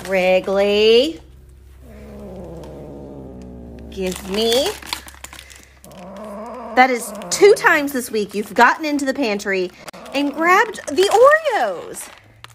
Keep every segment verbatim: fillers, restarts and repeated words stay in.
Wrigley. Give me. That is two times this week you've gotten into the pantry and grabbed the Oreos.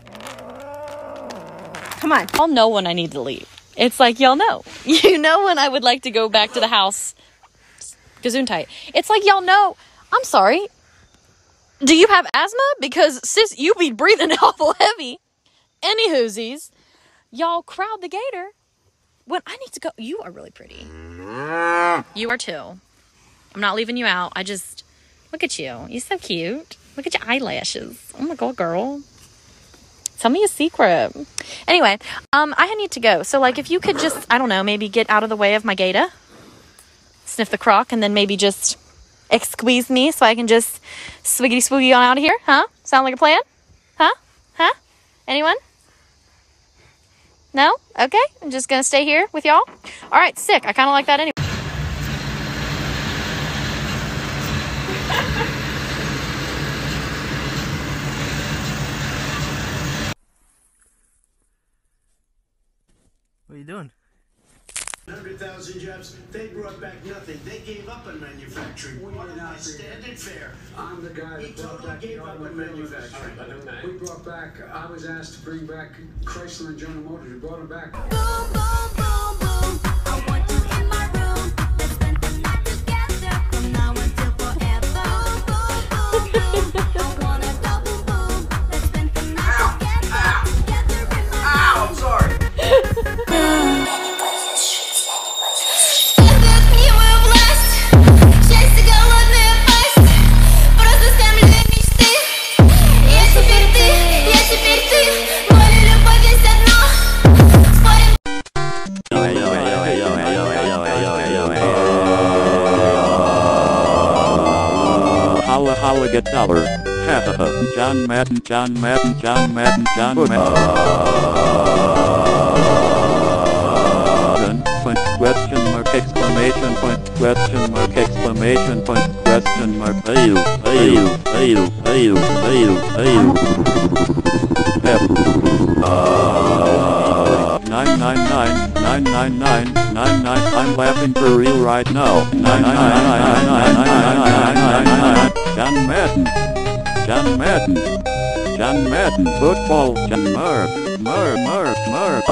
Come on. I'll know when I need to leave. It's like, y'all know. You know when I would like to go back to the house. Gesundheit. It's like, y'all know. I'm sorry. Do you have asthma? Because, sis, you be breathing awful heavy. Any hoosies. Y'all crowd the gator. When I need to go. You are really pretty. You are too. I'm not leaving you out. I just, look at you. You're so cute. Look at your eyelashes. Oh my God, girl. Tell me a secret. Anyway, um, I need to go. So, like, if you could just, I don't know, maybe get out of the way of my gator. Sniff the crock, and then maybe just squeeze me so I can just swiggity swoogie on out of here. Huh? Sound like a plan? Huh? Huh? Anyone? No? Okay. I'm just going to stay here with y'all. All right. Sick. I kind of like that anyway. What are you doing? one hundred thousand jobs, they brought back nothing. They gave up on manufacturing. We What did am I not bring standing fair? I'm the guy He that brought totally back the gave up on automobile manufacturing. industry. We brought back, I was asked to bring back Chrysler and General Motors. We brought them back. Boom, boom, boom, boom. I want you in my room. Let's spend the night together from now until forever. Boom, boom, boom, boom. I wanna go boom, boom. Let's spend the night together. Together in my room. Ow, I'm sorry. Holla holla get dollar. Ha ha ha. John Madden, John Madden, John Madden, John Madden. Point, question mark, exclamation point, question mark, exclamation point, question mark. Ayu, ayu, ayu, ayu, ayu, ayu. Nine nine nine nine nine nine nine nine. I'm laughing for real right now. Nine nine nine nine nine nine nine nine nine. John Madden, John Madden, John Madden. Football. John Murph, Murph, Murph, Murph.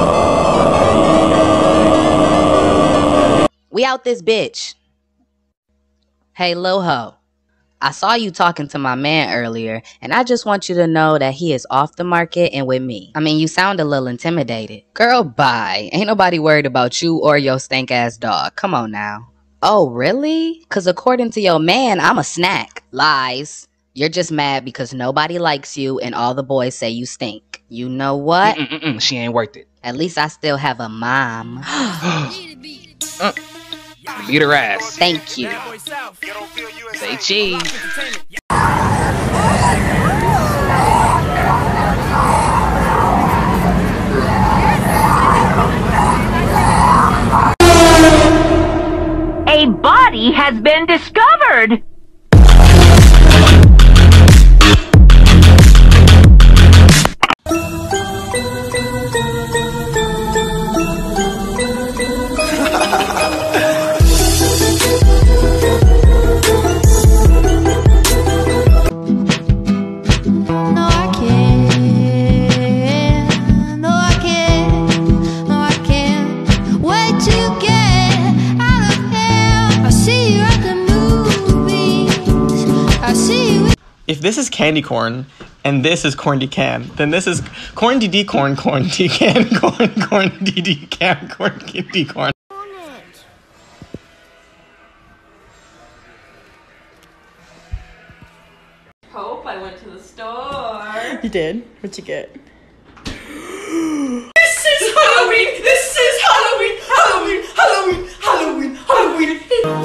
We out this bitch. Hey, Loho. I saw you talking to my man earlier, and I just want you to know that he is off the market and with me. I mean, you sound a little intimidated. Girl, bye. Ain't nobody worried about you or your stank-ass dog. Come on now. Oh, really? Because according to your man, I'm a snack. Lies. You're just mad because nobody likes you and all the boys say you stink. You know what? Mm-mm-mm, she ain't worth it. At least I still have a mom. uh, beat her ass. Thank you. Say cheese. A body has been discovered! If this is candy corn and this is corn decan, then this is corn dd corn corn decan corn corn dd can corn dd corn. Hope I went to the store. You did? What'd you get? This is Halloween! This is Halloween! Halloween! Halloween! Halloween! Halloween!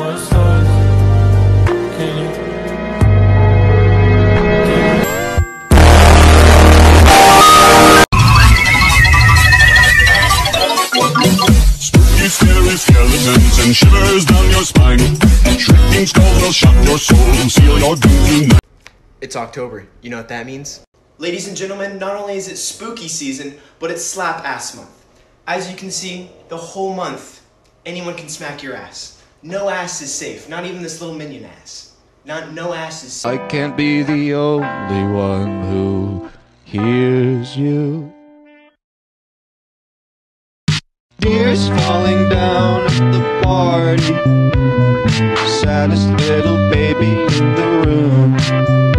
Spooky, scary skeletons and shivers down your spine. Shrieking skulls will shock your soul and seal your doom. It's October. You know what that means? Ladies and gentlemen, not only is it spooky season, but it's slap ass month. As you can see, the whole month, anyone can smack your ass. No ass is safe, not even this little minion ass. Not, no ass is safe. I can't be the only one who hears you. Tears falling down at the party. Saddest little baby in the room.